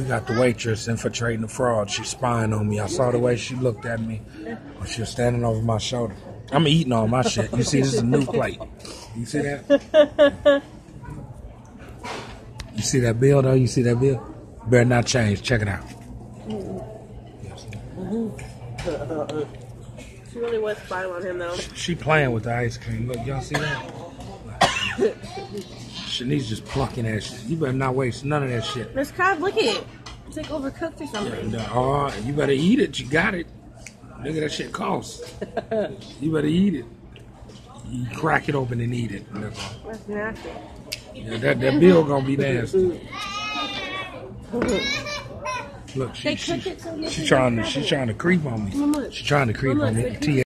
We got the waitress infiltrating the fraud. She's spying on me. I saw the way she looked at me. She was standing over my shoulder. I'm eating all my shit. You see, this is a new plate. You see that? You see that bill, though? You see that bill? Better not change. Check it out. She really was spying on him, though. She playing with the ice cream. Look, y'all see that? Shanice's just plucking that shit. You better not waste none of that shit. Miss Cobb, look at it. It's like overcooked or something. Yeah, you better eat it. You got it. Look at that shit costs. You better eat it. You crack it open and eat it. That's nasty. Yeah, that bill gonna be nasty. Look, she's trying to creep on me. She's trying to creep on me.